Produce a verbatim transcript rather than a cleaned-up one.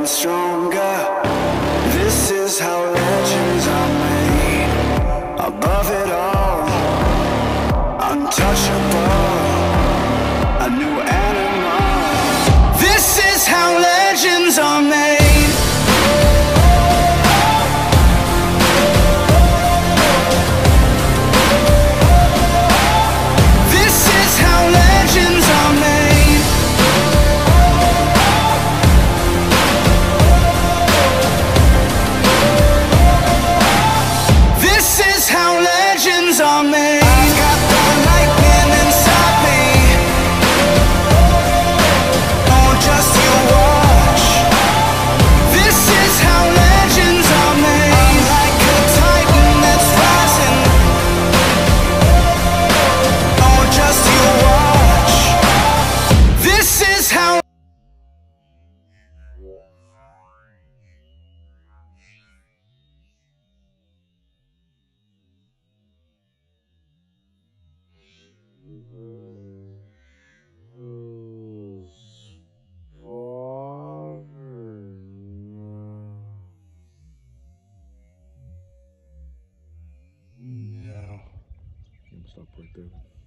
stronger. This is how legends are made. Above it all, untouchable, a new animal. This is how legends are made. Stop right there.